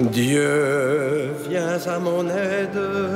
Dieu, viens à mon aide.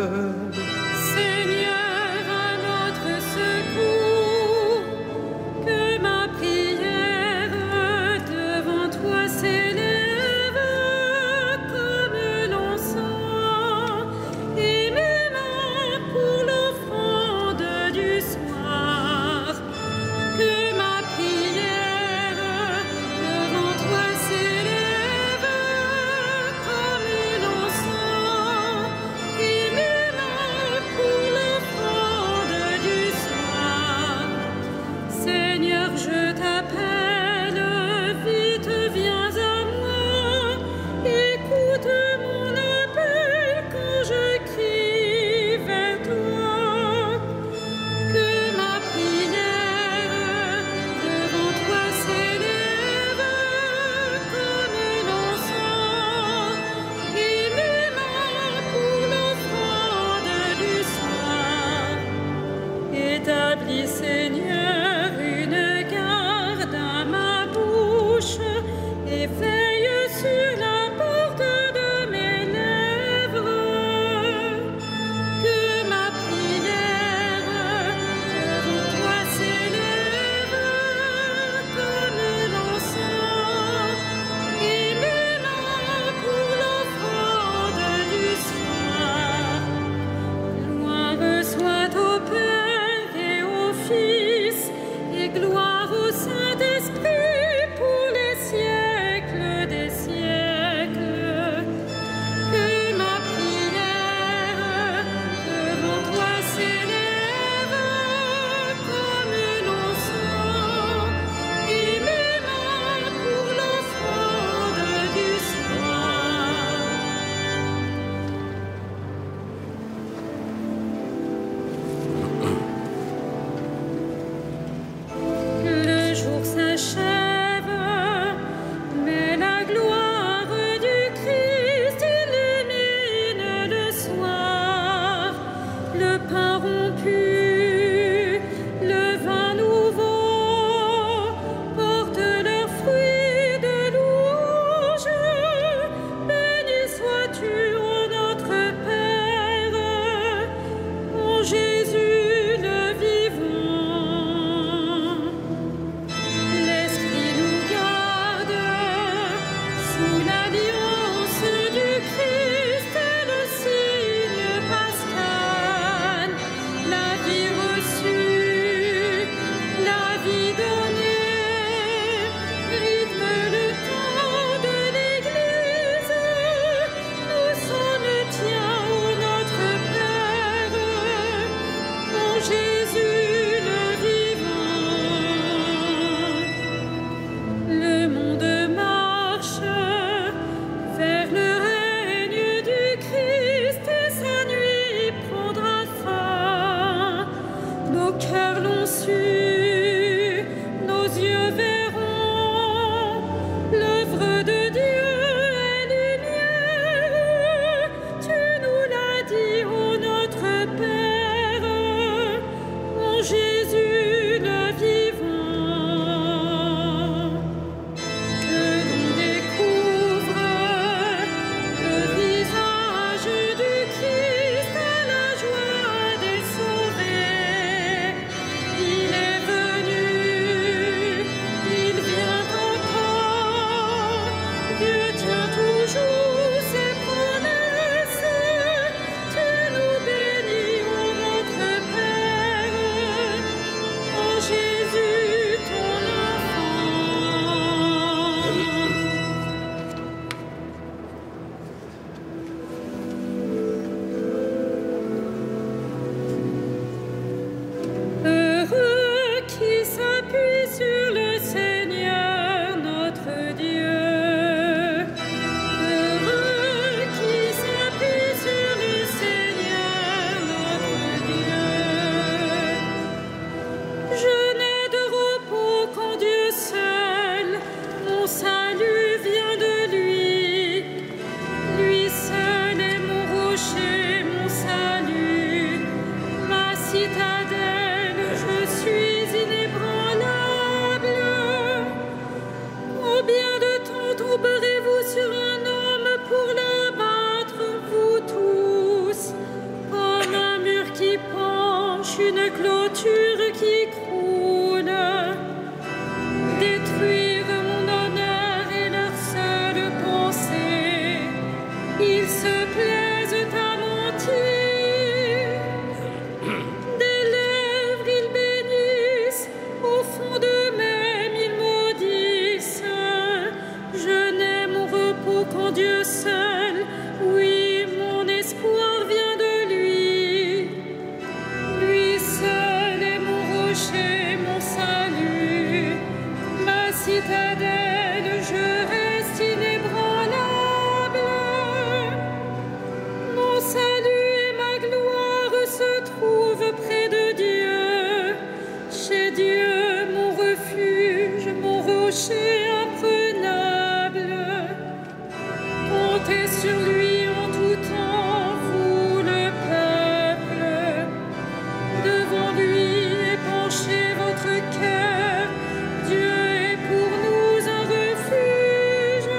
Seigneur, à notre secours, que ma prière devant toi s'élève comme l'encens, et mes mains pour l'offrande du soir. Que ma prière devant toi s'élève comme l'encens, et mes mains pour l'offrande du soir. Seigneur, je t'appelle, vite viens à moi, écoute mon appel quand je crie vers toi. Que ma prière devant toi s'élève comme l'encens, et mes mains pour l'offrande du soir. Établis, Seigneur, une garde à ma bouche, et veille sur la porte de mes lèvres. Que ma prière devant toi s'élève comme l'encens, et mes mains pour l'offrande du soir. Louange soit au Père et au Fils, et gloire au Saint-Esprit pour les siècles des siècles. Que ma prière devant toi s'élève comme l'encens, et mes mains pour l'offrande du soir. Le jour s'achève, mais la gloire du Christ illumine le soir. Le pain rompu, le vin nouveau portent leurs fruits de louange. Béni sois-tu, ô notre Père, en Jésus le vivant. L'Esprit nous garde sous l'alliance du Christ et le signe pascal. La vie reçue, la vie donnée, rythme le temps de l'Église. Nous sommes tiens, ô notre Père, en Jésus le vivant. Le monde marche vers le règne du Christ, et sa nuit prendra fin. Nos cœurs l'ont su, nos yeux verront. L'œuvre de Dieu est lumière. Tu nous l'as dit, ô notre Père, en Jésus le vivant. Que l'on découvre le visage du Christ à la joie des sauvés. Il est une clôture qui croule, détruire mon honneur et leur seule pensée. Ils se plaisent à mentir, des lèvres ils bénissent, au fond d'eux-mêmes ils maudissent. Je n'ai mon repos qu'en Dieu seul, oui, mon espoir vient de lui. Lui seul est mon rocher, mon salut, ma citadelle, je reste inébranlable. Mon salut et ma gloire se trouvent près de Dieu, chez Dieu mon refuge, mon rocher imprenable. Comptez sur lui en tout temps, vous le peuple. Devant lui épanchez votre cœur, Dieu est pour nous un refuge.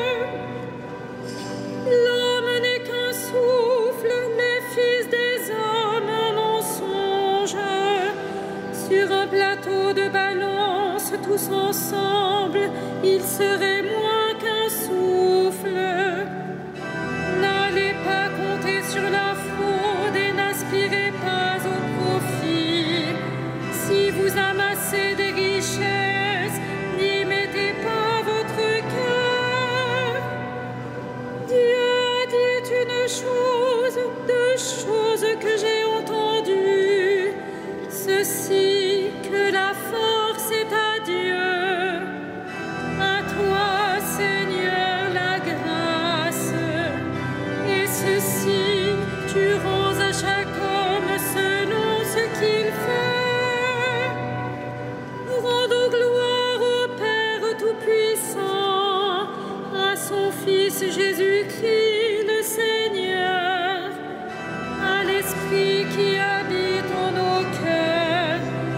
L'homme n'est qu'un souffle, les fils des hommes un mensonge. Sur un plateau de balance, tous ensemble, ils seraient moins qu'un souffle. N'allez pas compter sur la fraude et n'aspirez pas au profit. Si vous amassez des richesses, n'y mettez pas votre cœur. Dieu a dit une chose, deux choses que j'ai entendues. Ceci, que la force est à Dieu. À toi, Seigneur, la grâce. Et ceci, tu rends à chaque homme selon ce qu'il fait. Rendons gloire au Père Tout-Puissant, à son Fils Jésus-Christ le Seigneur, à l'Esprit qui habite en nos cœurs,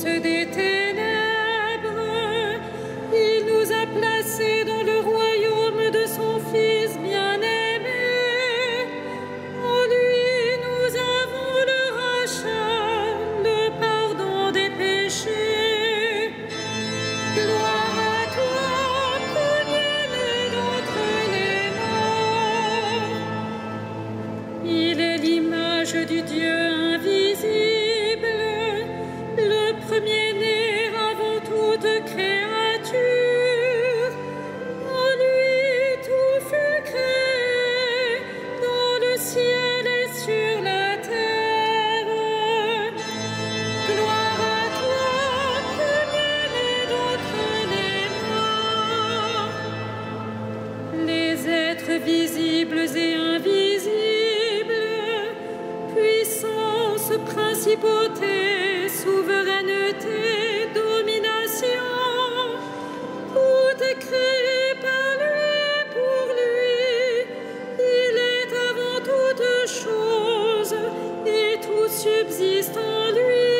l'immondice des ténèbres. Il nous a placés dans le royaume de son Fils bien-aimé. En lui, nous avons le rachat, le pardon des péchés. Gloire à toi, premier-né d'entre les morts. Il est l'image du Dieu invisible, le premier-né avant toute créature. En lui, tout fut créé, dans le ciel et sur la terre. Gloire à toi, premier-né d'entre les morts. Les êtres visibles et invisibles, puissance, principauté, souveraineté, domination, tout est créé par lui et pour lui. Il est avant toute chose et tout subsiste en lui.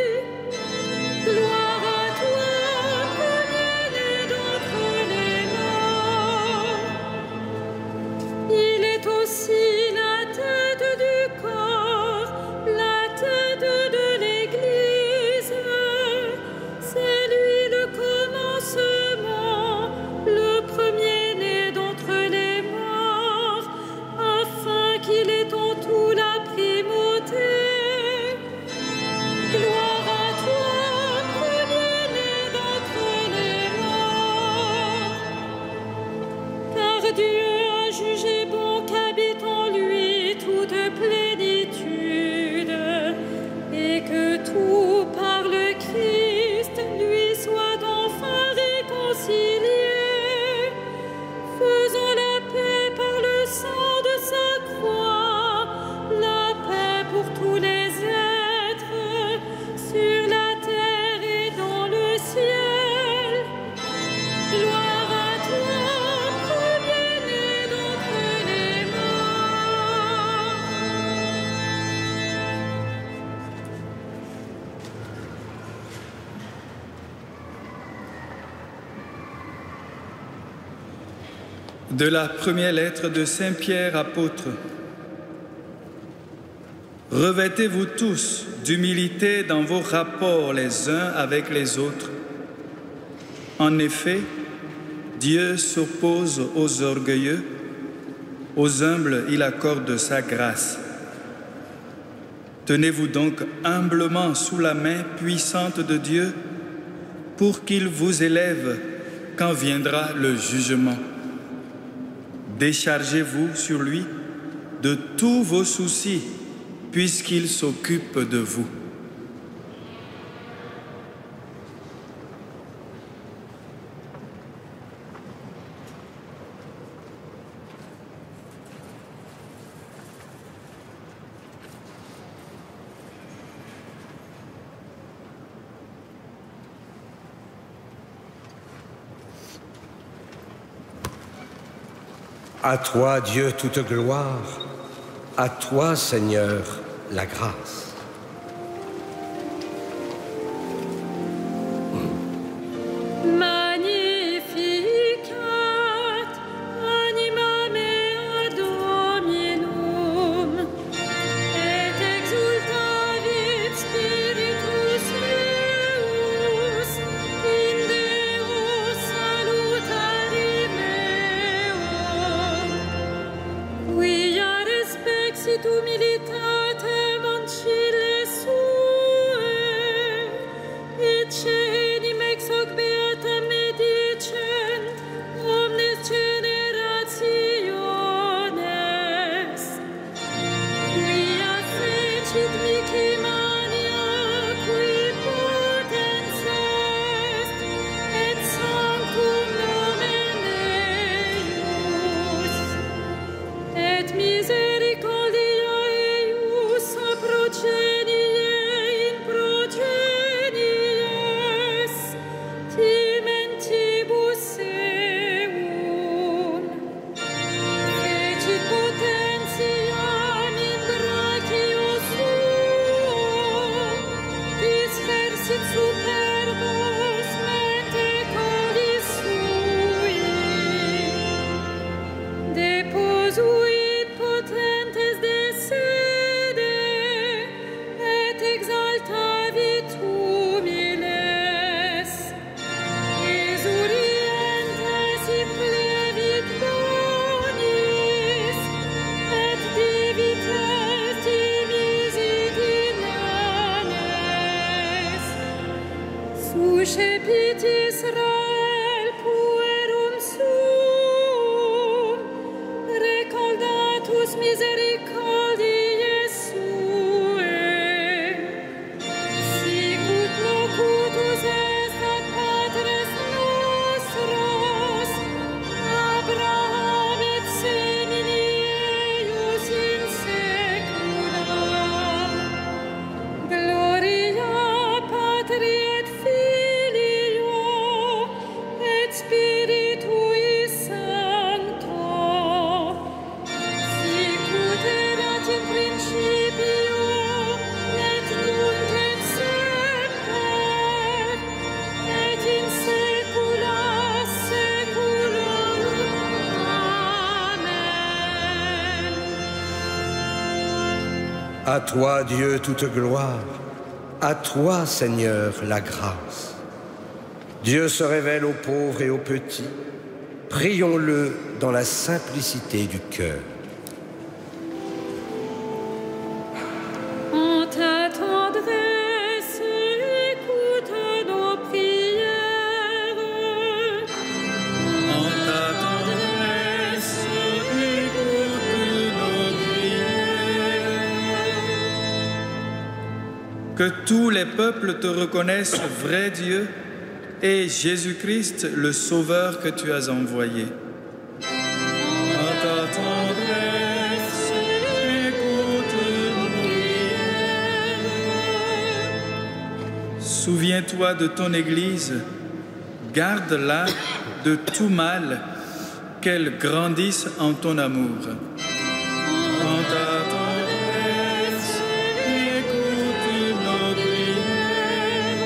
Gloire à toi, premier-né d'entre les morts. Il est aussi la tête du corps, la tête de l'Église. C'est lui le commencement, le premier-né d'entre les morts, afin qu'il ait en tout la primauté. Gloire à toi, premier-né d'entre les morts. Car Dieu a jugé bon qu'habite en lui toute plénitude, et que tout par le Christ lui soit enfin réconcilié, faisant la paix par le sang de sa croix, la paix pour tous les êtres, sur la terre et dans le ciel. Gloire à toi, premier-né d'entre les morts. De la première lettre de Saint Pierre apôtre. Revêtez-vous tous d'humilité dans vos rapports les uns avec les autres. En effet, Dieu s'oppose aux orgueilleux, aux humbles il accorde sa grâce. Tenez-vous donc humblement sous la main puissante de Dieu pour qu'il vous élève quand viendra le jugement. Déchargez-vous sur lui de tous vos soucis, puisqu'il s'occupe de vous. À toi, Dieu, toute gloire. À toi, Seigneur, la grâce. Magnificat animam mea Dominum, et exultavit spiritus meus in Deo salutari meo. Quia respexit humilitatem ancilla À toi, Dieu, toute gloire. À toi, Seigneur, la grâce. Dieu se révèle aux pauvres et aux petits. Prions-le dans la simplicité du cœur. En ta tendresse, écoute nos prières. En ta tendresse, écoute nos prières. Que tous les peuples te reconnaissent vrai Dieu et Jésus-Christ, le Sauveur que tu as envoyé. En ta tendresse, écoute nos prières. Souviens-toi de ton Église, garde-la de tout mal, qu'elle grandisse en ton amour. En ta tendresse, écoute nos prières.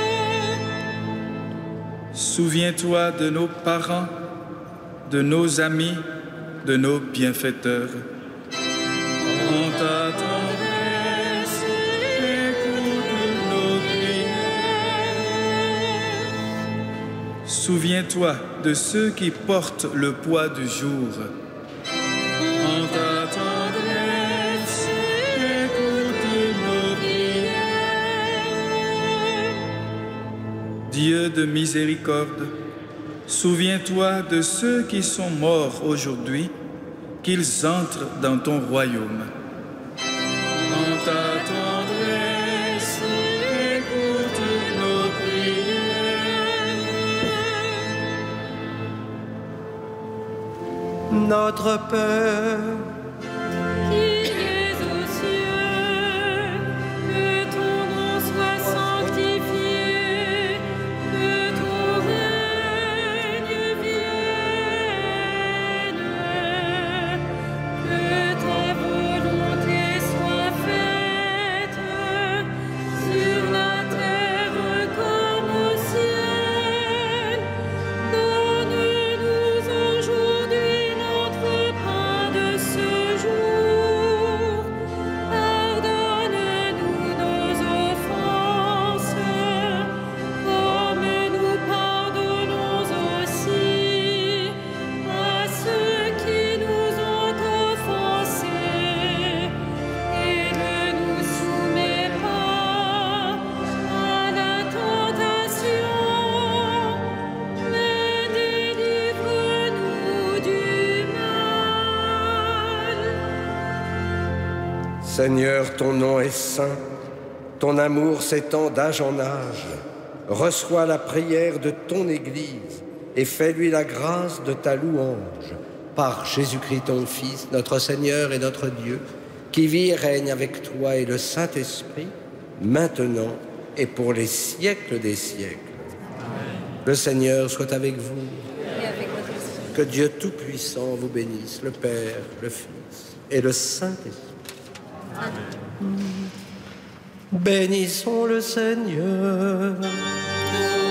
Souviens-toi de nos parents, de nos amis, de nos bienfaiteurs. En ta tendresse, écoute nos prières. Souviens-toi de ceux qui portent le poids du jour. En ta tendresse, écoute nos prières. Dieu de miséricorde, souviens-toi de ceux qui sont morts aujourd'hui, qu'ils entrent dans ton royaume. En ta tendresse, écoute nos prières. Notre Père, Qui es aux cieux, que ton nom soit sanctifié, que ton règne vienne, que ta volonté soit faite sur la terre comme au ciel. Donne-nous aujourd'hui notre pain de ce jour. Pardonne-nous nos offenses, comme nous pardonnons aussi à ceux qui nous ont offensés. Et ne nous soumets pas à la tentation, mais délivre-nous du mal. Seigneur, ton nom est saint, ton amour s'étend d'âge en âge. Reçois la prière de ton Église et fais-lui la grâce de ta louange. Par Jésus-Christ ton Fils, notre Seigneur et notre Dieu, qui vit et règne avec toi et le Saint-Esprit, maintenant et pour les siècles des siècles. Le Seigneur soit avec vous. Que Dieu Tout-Puissant vous bénisse, le Père, le Fils et le Saint-Esprit. Bénissons le Seigneur.